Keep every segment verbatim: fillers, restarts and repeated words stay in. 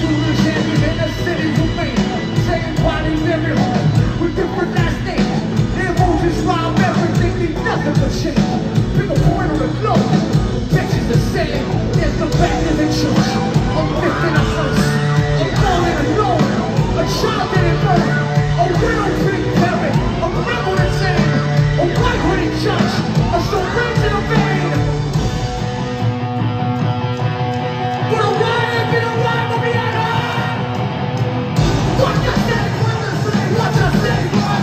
rulers champions in the city remain. Same bodies every home with different last names. Their emotions rob everything, need nothing but change. Pick a point on the globe, bitches the same. There's the back in the church. I'm lifting up first. I'm falling alone. A child didn't burn. A widow big parent. A rebel insane. A white hooded judge. A syringe in a vein. But a riot been a riot will be at home. What you say? What you say? What you say? What?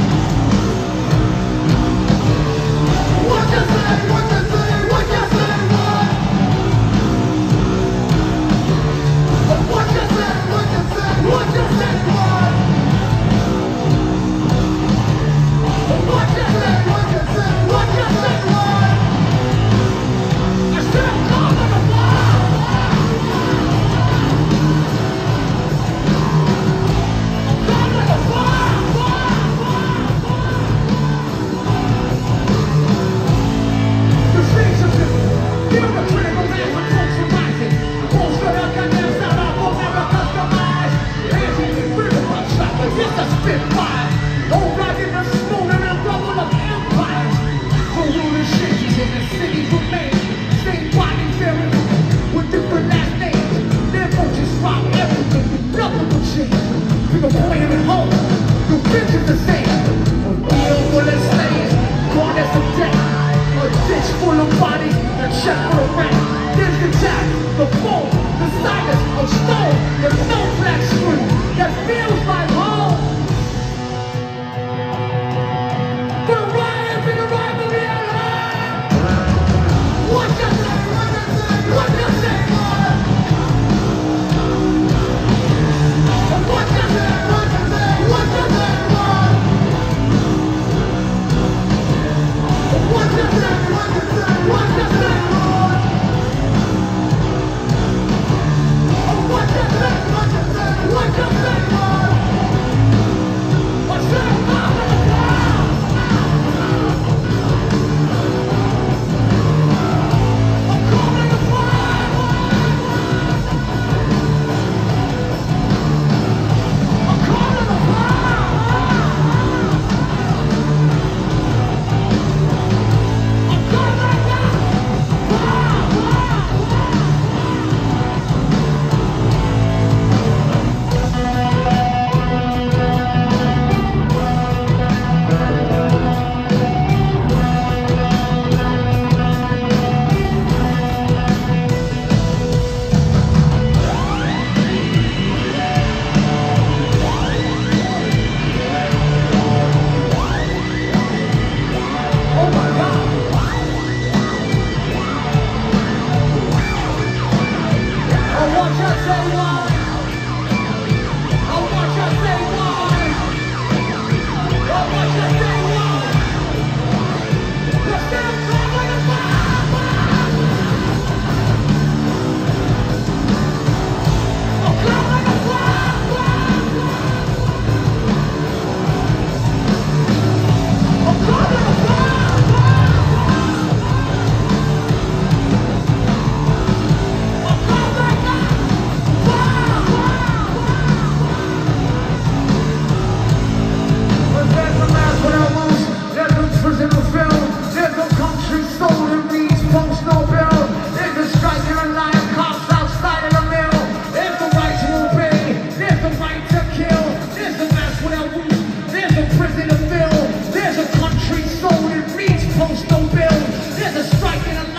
What you say? What you say? What you say? What? What you say? What you say? What you say? What? What you say? What you say? What you say? What? I said I'm calling the wall. I'm calling the wall. The streets are different. Feel the critical mass of folks are rising. Most of them got their sound out for never customized. Hands in the river, I'm shot like it's a spitfire. Old rocket and smooth and a double of empires. The rulers changes in the city remain. Same body very with different last names. Their emotions rob everything, nothing will change. Pick a point at home, the bitch is the same. A wheel full of slaves, gone as a death. A ditch full of bodies, a check for a rent. There's the jack, the phone, the silence of stone. There's no black screen that feels like home. But a riot been a riot will be at home. What you say? What you say? What you say? What? What you say? What you say? What you say? What? What you say? What you say? What you say? What? What you say? What you say? What you say? What? I said I'm calling the wall. I'm calling the wall. I'm calling the wall. I'm calling the Oh my God! I want you to say one. I want you to say one. I want you to say one. Let's get them calling the wall. I'm calling the wall. I'm calling the wall. Prison to fill. There's a country sold, it reads postal bill. There's a strike in a